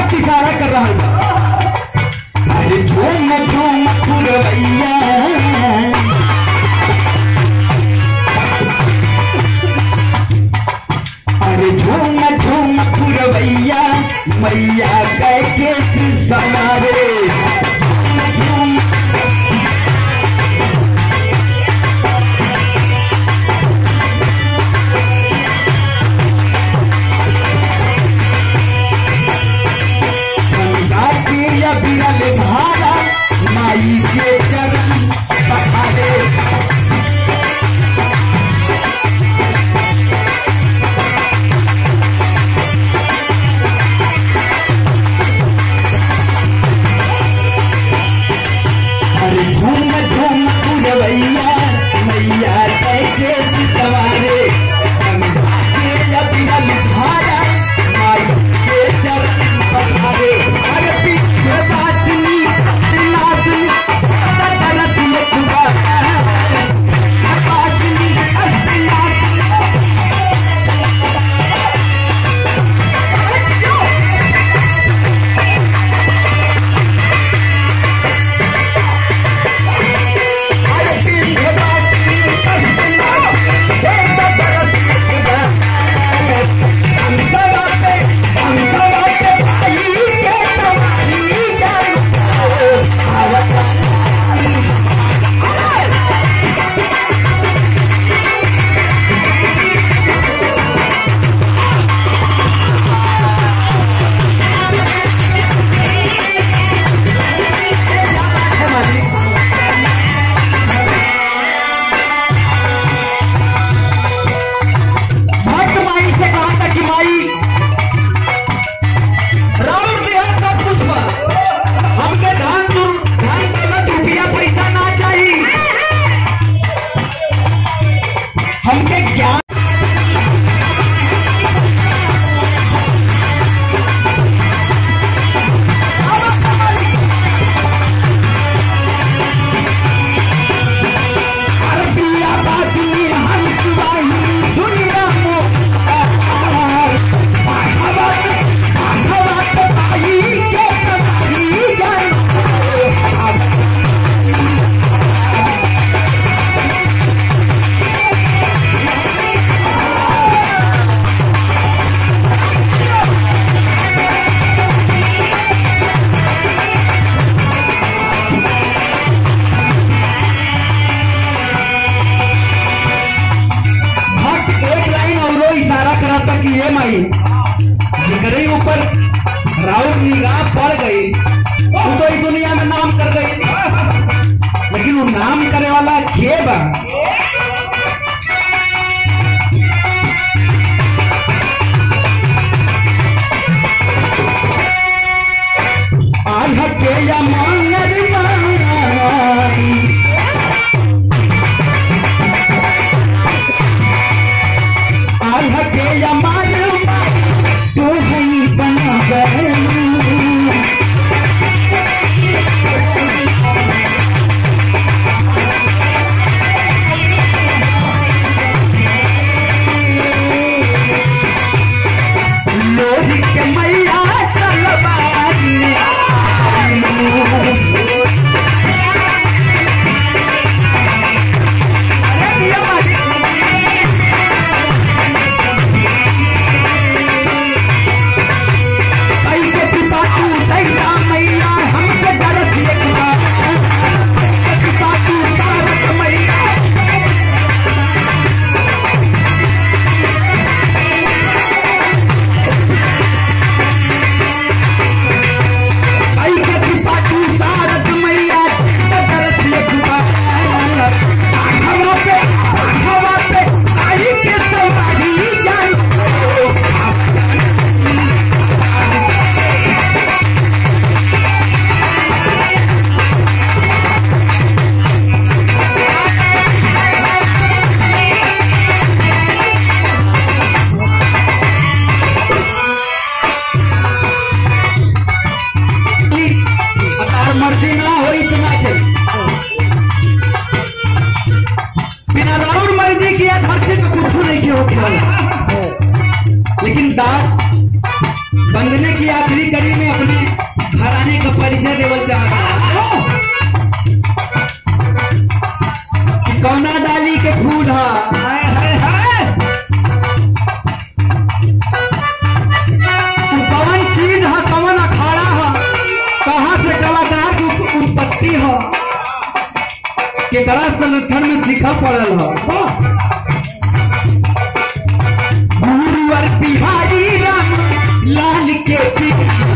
हाथ इशारा कर रहा हूं। अरे झूम झूम पुरवैया, अरे झूम झूम पुरवैया, मैया कैके सवारे। बिरल भारा माई के चरण पखारे। अरे झूम झूम पुरवैया, मैया कैके सवारे। बिरल भारा माई के चरण पखारे। अरे पीछे बाटनी नाचनी तरत में खुदा बाटनी जिकरे ऊपर राउत निगाह पड़ गई तो इस दुनिया में नाम कर गई, लेकिन वो नाम करे वाला के बा? आज के या मांगर आज के या तो है बना केकरा संरक्षण में सीखा पड़ल हो। गुरुवर बिहारी राम लाल के